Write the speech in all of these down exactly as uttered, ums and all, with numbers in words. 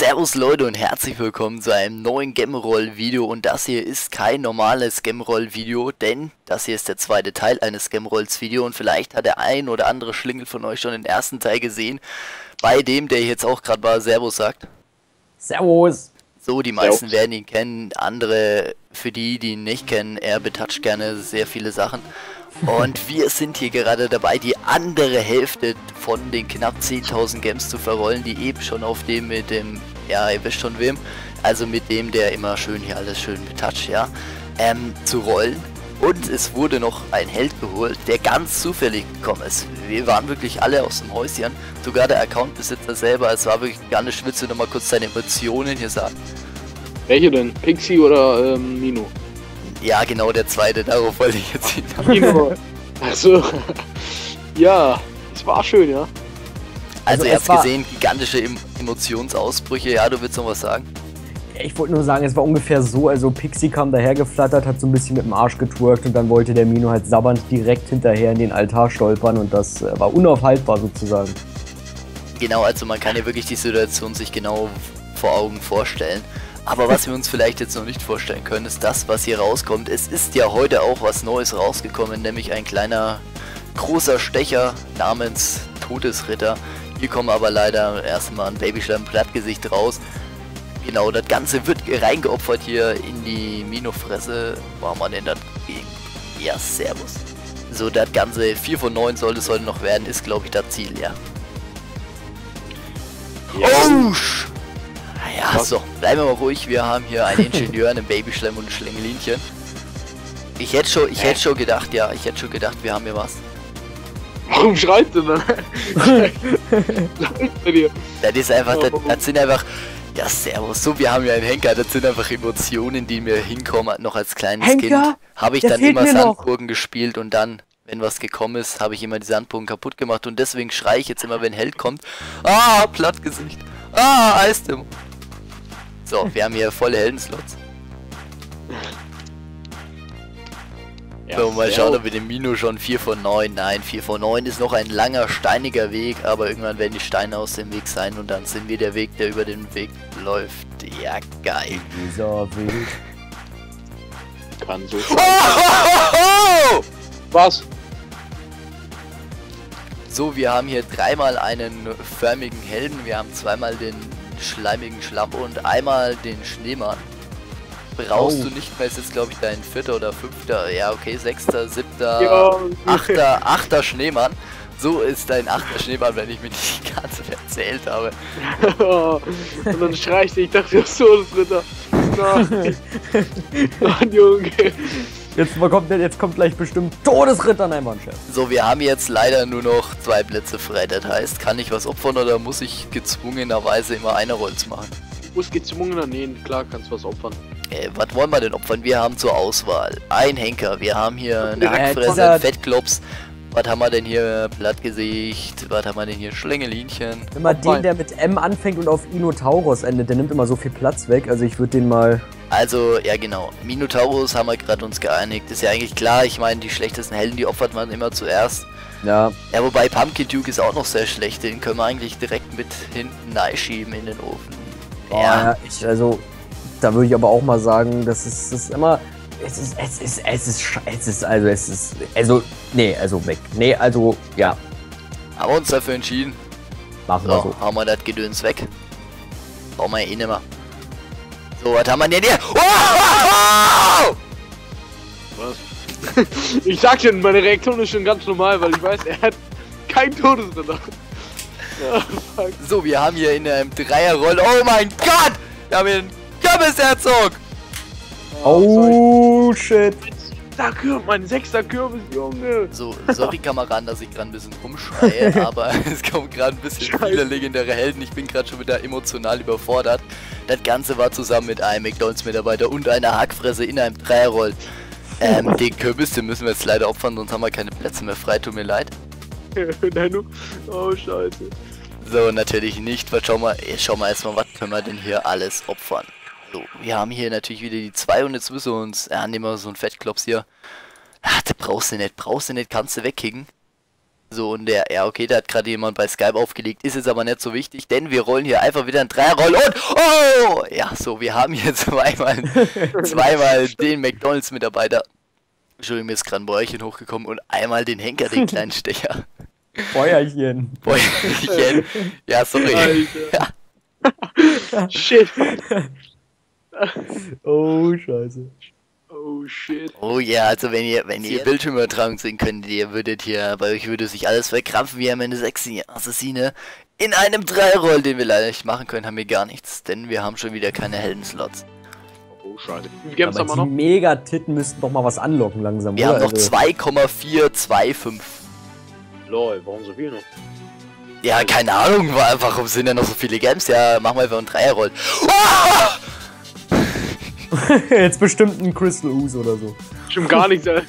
Servus Leute und herzlich willkommen zu einem neuen Gemroll-Video, und das hier ist kein normales Gemroll-Video, denn das hier ist der zweite Teil eines Gemrolls-Video und vielleicht hat der ein oder andere Schlingel von euch schon den ersten Teil gesehen, bei dem der jetzt auch gerade mal Servus sagt. Servus! So, die meisten Servus. Werden ihn kennen, andere, für die, die ihn nicht kennen, er betatscht gerne sehr viele Sachen. Und wir sind hier gerade dabei, die andere Hälfte von den knapp zehntausend Gems zu verrollen, die eben schon auf dem mit dem, ja, ihr wisst schon wem, also mit dem, der immer schön hier alles schön betatscht, ja, ähm, zu rollen. Und es wurde noch ein Held geholt, der ganz zufällig gekommen ist. Wir waren wirklich alle aus dem Häuschen, sogar der Accountbesitzer selber. Es war wirklich gar nicht schwitze, noch mal kurz seine Emotionen hier sagen. Welche denn? Pixie oder ähm, Nino? Ja, genau, der zweite, darauf wollte ich jetzt hin. Achso. Ja, es war schön, ja. Also, also ihr habt gesehen, gigantische em Emotionsausbrüche. Ja, du willst noch was sagen? Ich wollte nur sagen, es war ungefähr so, also Pixie kam dahergeflattert, hat so ein bisschen mit dem Arsch getwerkt und dann wollte der Mino halt sabbernd direkt hinterher in den Altar stolpern und das äh, war unaufhaltbar sozusagen. Genau, also man kann ja wirklich die Situation sich genau vor Augen vorstellen. Aber was wir uns vielleicht jetzt noch nicht vorstellen können, ist das, was hier rauskommt. Es ist ja heute auch was Neues rausgekommen, nämlich ein kleiner, großer Stecher namens Todesritter. Hier kommen aber leider erstmal ein Babyschleim Plattgesicht raus. Genau, das Ganze wird reingeopfert hier in die Mino-Fresse. Wo haben wir denn das gegen? Ja, servus. So, das Ganze, vier von neun sollte es heute noch werden, ist glaube ich das Ziel, ja. ja. Oh! Ja, was? So, bleiben wir mal ruhig, wir haben hier einen Ingenieur, einen Babyschlemm und ein Schlängelinchen. Ich hätte schon, ich hätte schon gedacht, ja, ich hätte schon gedacht, wir haben hier was. Warum schreit du dann? Das ist einfach, das, das sind einfach, ja servus, so, wir haben ja einen Henker, das sind einfach Emotionen, die mir hinkommen, noch als kleines Henker? Kind. Habe ich dann immer Sandburgen noch gespielt und dann, wenn was gekommen ist, habe ich immer die Sandburgen kaputt gemacht und deswegen schreie ich jetzt immer, wenn Held kommt, ah, Plattgesicht, ah, Eisdemo. So, wir haben hier volle Heldenslots. Ja, so, mal schauen, ob wir den Mino schon vier von neun. Nein, vier von neun ist noch ein langer, steiniger Weg, aber irgendwann werden die Steine aus dem Weg sein und dann sind wir der Weg, der über den Weg läuft. Ja, geil. Dieser Weg kann so sein. Oh! Was? So, wir haben hier dreimal einen förmigen Helden, wir haben zweimal den schleimigen Schlamm und einmal den Schneemann. Brauchst oh. du nicht mehr, ist jetzt glaube ich dein vierter oder fünfter, ja okay, sechster, siebter, ja. achter, achter Schneemann. So ist dein achter Schneemann, wenn ich mir nicht ganz erzählt habe. Und dann schrei ich, ich dachte, du bist Todesritter. Nein. Mann, Junge. Jetzt kommt, jetzt kommt gleich bestimmt Todesritter, nein, Mann, Chef. So, wir haben jetzt leider nur noch zwei Plätze frei. Das heißt, kann ich was opfern oder muss ich gezwungenerweise immer eine Rolls machen? Du musst gezwungener nähen, klar, kannst was opfern. Äh, was wollen wir denn opfern? Wir haben zur Auswahl ein Henker, wir haben hier eine Hackfresse, einen Fettklops. Was haben wir denn hier? Blattgesicht. Was haben wir denn hier? Schlängelinchen. Immer den, der mit M anfängt und auf Inotaurus endet, der nimmt immer so viel Platz weg. Also ich würde den mal... Also, ja genau. Minotaurus haben wir gerade uns geeinigt. Ist ja eigentlich klar. Ich meine, die schlechtesten Helden, die opfert man immer zuerst. Ja. Ja, wobei Pumpkin Duke ist auch noch sehr schlecht. Den können wir eigentlich direkt mit hinten reinschieben in den Ofen. Ja, oh, ja ich, also... Da würde ich aber auch mal sagen, das ist, das ist immer... Es ist, es ist, es ist, es ist, also es ist, also, nee, also weg. Nee, also, ja. Haben wir uns dafür entschieden. Machen wir so. Haben wir das Gedöns weg. Brauchen wir eh nicht mehr. So, was haben wir denn hier? Oh! Was? Ich sag schon, meine Reaktion ist schon ganz normal, weil ich weiß, er hat kein Todesritter. Oh, so, wir haben hier in einem Dreierroll. Oh mein Gott! Wir haben hier einen Kürbisherzog! Oh, shit. Da Kürbis, mein sechster Kürbis, Junge. So, sorry Kameraden, dass ich gerade ein bisschen rumschreie, aber es kommen gerade ein bisschen Scheiße. Viele legendäre Helden. Ich bin gerade schon wieder emotional überfordert. Das Ganze war zusammen mit einem McDonalds-Mitarbeiter und einer Hackfresse in einem Dreierroll. Ähm, den Kürbis, den müssen wir jetzt leider opfern, sonst haben wir keine Plätze mehr frei, tut mir leid. Oh, scheiße. So, natürlich nicht. Was, schau mal, schau mal erstmal, was können wir denn hier alles opfern? So, wir haben hier natürlich wieder die zwei und jetzt müssen wir uns, ja, nehmen wir so einen Fettklops hier. Ach, das brauchst du nicht, brauchst du nicht, kannst du wegkicken. So, und der, ja okay, da hat gerade jemand bei Skype aufgelegt, ist jetzt aber nicht so wichtig, denn wir rollen hier einfach wieder ein Dreierroll und, oh! Ja, so, wir haben hier zweimal, zweimal den McDonalds-Mitarbeiter, Entschuldigung, mir ist gerade ein Bäuerchen hochgekommen und einmal den Henker, den kleinen Stecher. Bäuerchen. Bäuerchen. Ja, sorry. Ja. Shit. Oh, scheiße. Oh shit. Oh ja, also wenn ihr, wenn ihr Bildschirmübertragung sehen könnt, ihr würdet hier, bei euch würde sich alles verkrampfen, wir haben eine sexy Assassine. In einem Dreierroll, den wir leider nicht machen können, haben wir gar nichts, denn wir haben schon wieder keine Heldenslots. Oh scheiße. Wie Games Aber haben wir die noch? Megatitten müssten doch mal was anlocken langsam, Wir oder? haben noch Also- zwei Komma vier zwei fünf. Lol, warum so viel noch? Ja, keine Ahnung, wa- warum sind denn noch so viele Games? Ja, machen wir einfach einen Dreierroll. Ah! Jetzt bestimmt ein Crystal Ooze oder so. Stimmt gar nichts, ey.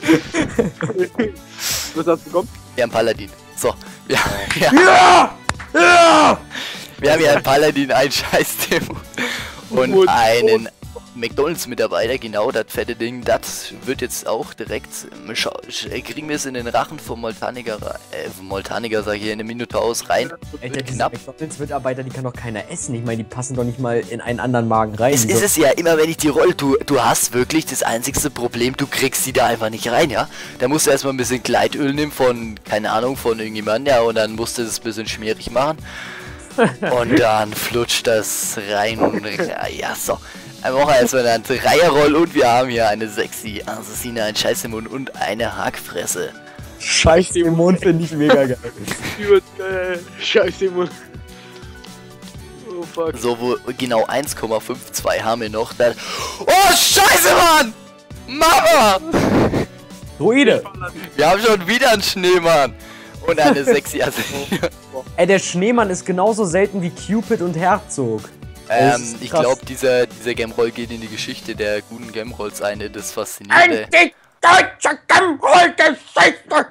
Was hast du bekommen? Wir haben Paladin. So, ja, ja. Ja! Ja! Wir haben hier einen Paladin, einen Scheiß-Demo und Und- einen McDonalds-Mitarbeiter, genau, das fette Ding, das wird jetzt auch direkt, ähm, schau- sch- äh, kriegen wir es in den Rachen vom Moltaniker, rei- äh, vom Moltaniker, sag ich hier, in den Minotaurus rein. Alter, Wird diese knapp. McDonalds-Mitarbeiter, die kann doch keiner essen. Ich meine, die passen doch nicht mal in einen anderen Magen rein. Es Die ist so- es ja immer, wenn ich die roll, du, du hast wirklich das einzigste Problem, du kriegst sie da einfach nicht rein, ja? Da musst du erstmal ein bisschen Gleitöl nehmen von, keine Ahnung, von irgendjemandem, ja, und dann musst du das ein bisschen schmierig machen. Und dann flutscht das rein und ja, ja so. Dann machen wir erstmal einen Dreierroll und wir haben hier eine sexy Assassine, ein Scheiß im Mund und eine Hackfresse. Scheiße, im Mund finde ich mega geil. Übelst geil. Scheiße, Mann. Oh fuck. So, wo genau eins Komma zweiundfünfzig haben wir noch. Dann oh, Scheiße, Mann! Mama! Druide! Wir haben schon wieder einen Schneemann. Und eine sexy Assassine. Ey, der Schneemann ist genauso selten wie Cupid und Herzog. Das Ähm, ist ich krass. glaube, dieser, dieser Game-Roll geht in die Geschichte der guten Game-Rolls ein. Das Faszinierende. deutscher Gamroll-Geschichte!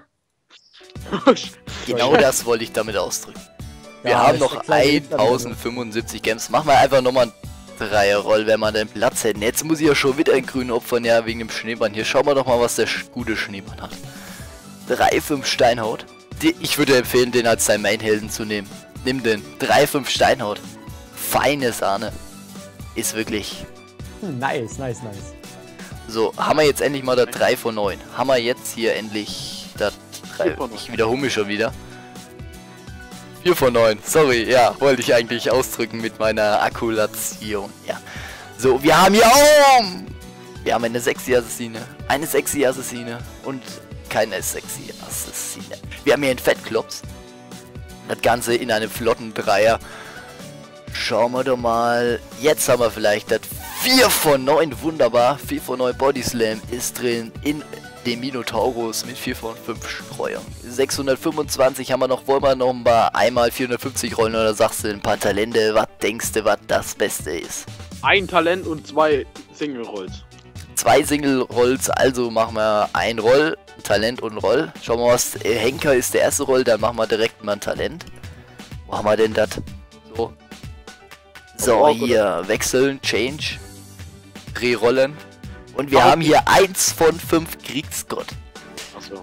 Genau das wollte ich damit ausdrücken. Wir Ja, haben ist noch der kleine Hitler wieder. tausendfünfundsiebzig Games. Machen wir einfach nochmal einen Dreierroll, wenn wir den Platz hätten. Jetzt muss ich ja schon wieder einen grünen opfern, ja, wegen dem Schneemann. Hier schauen wir doch mal, was der sch gute Schneemann hat. drei fünf Steinhaut. Die, ich würde empfehlen, den als seinen Main-Helden zu nehmen. Nimm den. drei fünf Steinhaut. Feine Sahne. Ist wirklich... Hm, nice, nice, nice. So, haben wir jetzt endlich mal das drei von neun. Haben wir jetzt hier endlich das drei. vier von neun. Ich wiederhole mich schon wieder. vier von neun. Sorry, ja, wollte ich eigentlich ausdrücken mit meiner Akkulation. Ja. So, wir haben hier... Oh, wir haben eine sexy Assassine. Eine sexy Assassine. Und keine sexy Assassine. Wir haben hier einen Fettklops. Das Ganze in einem flotten Dreier. Schauen wir doch mal. Jetzt haben wir vielleicht das vier von neun. Wunderbar. vier von neun Body Slam ist drin in dem Minotaurus mit vier von fünf Streuern. sechshundertfünfundzwanzig haben wir noch. Wollen wir noch mal einmal vierhundertfünfzig rollen oder sagst du ein paar Talente? Was denkst du, was das Beste ist? Ein Talent und zwei Single Rolls. Zwei Single Rolls, also machen wir ein Roll, Talent und Roll. Schauen wir mal, was äh, Henker ist der erste Roll, dann machen wir direkt mal ein Talent. Wo haben wir denn das? So. So, Aber auch, hier wechseln, Change, Drehrollen. Und wir Aber- haben hier eins von fünf Kriegsgott. Achso.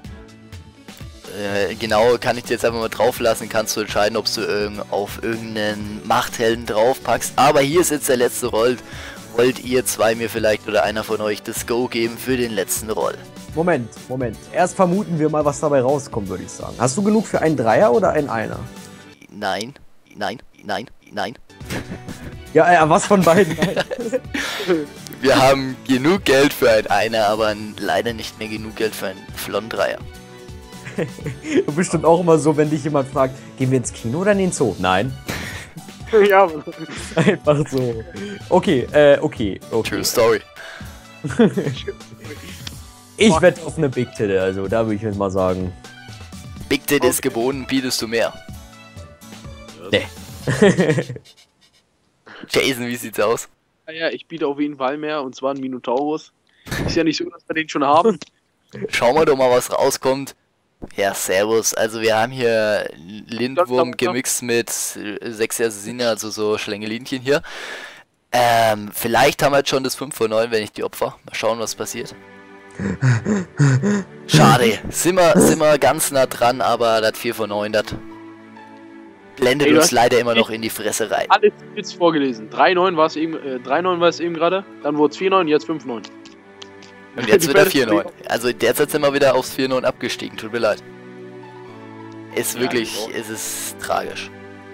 Äh, genau, kann ich dir jetzt einfach mal drauf lassen, kannst du entscheiden, ob du irgend auf irgendeinen Machthelden draufpackst. Aber hier ist jetzt der letzte Roll. Wollt ihr zwei mir vielleicht oder einer von euch das Go geben für den letzten Roll? Moment, Moment. Erst vermuten wir mal, was dabei rauskommt, würde ich sagen. Hast du genug für einen Dreier oder einen Einer? Nein, nein, nein, nein. Ja, äh, was von beiden? Nein. Wir haben genug Geld für ein Einer, aber leider nicht mehr genug Geld für einen Flon-Dreier. Bestimmt auch immer so, wenn dich jemand fragt, gehen wir ins Kino oder in den Zoo? Nein. Ja, Mann. Einfach so. Okay, äh, okay, okay. True Story. Ich wette auf eine Big Titte, also da würde ich jetzt mal sagen. Big Tit ist geboten, bietest du mehr. Nee. Jason, wie sieht's aus? Ja, ja, ich biete auf jeden Fall mehr und zwar ein Minotaurus. Ist ja nicht so, dass wir den schon haben. Schauen wir doch mal, was rauskommt. Ja, servus. Also wir haben hier Lindwurm gemixt mit äh, sechs Assassine, also so Schlängelinchen hier. Ähm, vielleicht haben wir jetzt schon das fünf von neun, wenn ich die opfer. Mal schauen, was passiert. Schade, sind wir, sind wir ganz nah dran, aber das vier von neun, das blendet Ey, uns hast- leider immer noch in die Fresse rein. Alles jetzt vorgelesen. drei neun war es eben, äh, drei neun war es eben gerade, dann wurde es vier neun, jetzt fünf neun. Und jetzt Die wieder Welt ist vier neun. Also derzeit sind wir wieder aufs vier neun abgestiegen, tut mir leid. Ist Ja, wirklich, genau. es ist tragisch.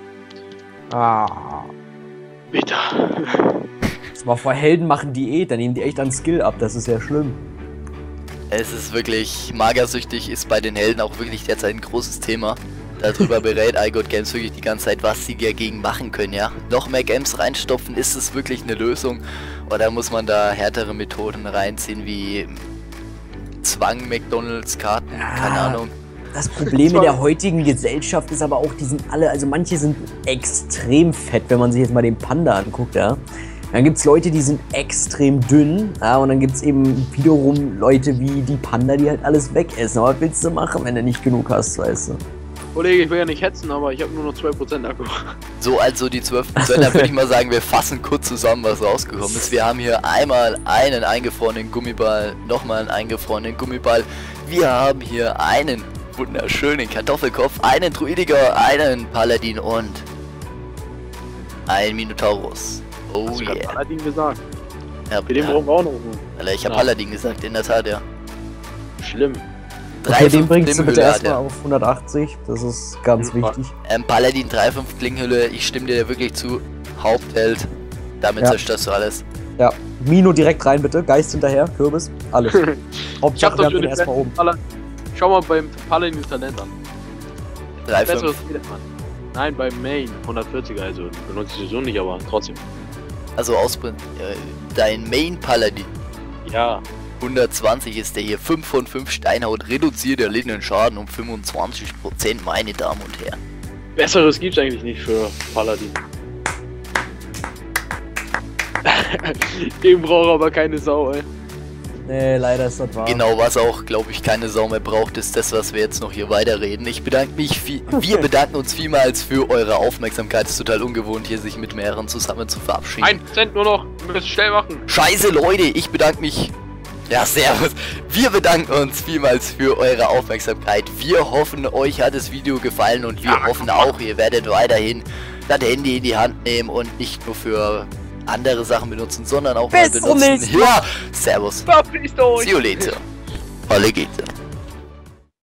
Ah. Bitter. Das war vor Helden machen Diät, da nehmen die echt an Skill ab, das ist ja schlimm. Es ist wirklich, magersüchtig ist bei den Helden auch wirklich derzeit ein großes Thema. Darüber berät iGod Games wirklich die ganze Zeit, was sie dagegen machen können, ja. Noch mehr Games reinstopfen, ist es wirklich eine Lösung? Oder muss man da härtere Methoden reinziehen, wie Zwang, McDonalds, Karten, Ja. keine Ahnung. Das Problem in der heutigen Gesellschaft ist aber auch, die sind alle, also manche sind extrem fett, wenn man sich jetzt mal den Panda anguckt, ja. Dann gibt es Leute, die sind extrem dünn, ja, und dann gibt es eben wiederum Leute wie die Panda, die halt alles wegessen. Aber was willst du machen, wenn du nicht genug hast, weißt du? Kollege, ich will ja nicht hetzen, aber ich habe nur noch zwei Prozent Akku. So, also die zwölf Prozent, dann würde ich mal sagen, wir fassen kurz zusammen, was rausgekommen ist. Wir haben hier einmal einen eingefrorenen Gummiball, nochmal einen eingefrorenen Gummiball. Wir haben hier einen wunderschönen Kartoffelkopf, einen Druidiger, einen Paladin und einen Minotaurus. Oh Hast du gerade yeah. Paladin gesagt? Ja, Für den ja. brauchen wir auch noch einen. Alter, ich habe Ja. Paladin gesagt, in der Tat, ja. Schlimm. Okay, den fünf bringst du bitte Klingenhülle hat erstmal er. auf hundertachtzig, das ist ganz Mhm. wichtig. Ähm, Paladin drei fünf Klingenhülle, ich stimme dir wirklich zu. Hauptheld, damit Ja. zerstörst du alles. Ja, Mino direkt rein bitte, Geist hinterher, Kürbis, alles. Ich hab Hauptsache, doch wir haben schon den den erstmal oben. Pala- Schau mal beim Paladin das Talent an. drei Besseres fünf. geht man. Nein, beim Main hundertvierziger, also benutze ich sowieso nicht, aber trotzdem. Also aus äh, dein Main Paladin. Ja. hundertzwanzig ist der hier, fünf von fünf Steinhaut, reduziert erlittenen Schaden um fünfundzwanzig Prozent, meine Damen und Herren. Besseres gibt's eigentlich nicht für Paladin. Den braucht aber keine Sau, ey. Nee, leider ist das wahr. Genau, was auch, glaube ich, keine Sau mehr braucht, ist das, was wir jetzt noch hier weiterreden. Ich bedanke mich, viel, wir bedanken uns vielmals für eure Aufmerksamkeit. Es ist total ungewohnt, hier sich mit mehreren zusammen zu verabschieden. Ein Prozent nur noch. Wir müssen schnell machen. Scheiße, Leute, ich bedanke mich. Ja, servus. Wir bedanken uns vielmals für eure Aufmerksamkeit. Wir hoffen, euch hat das Video gefallen und wir Ja, hoffen auch, ihr werdet weiterhin das Handy in die Hand nehmen und nicht nur für andere Sachen benutzen, sondern auch mal Bis zum benutzen. nächsten Ja, servus. Verpisst euch! See you later. Alligator.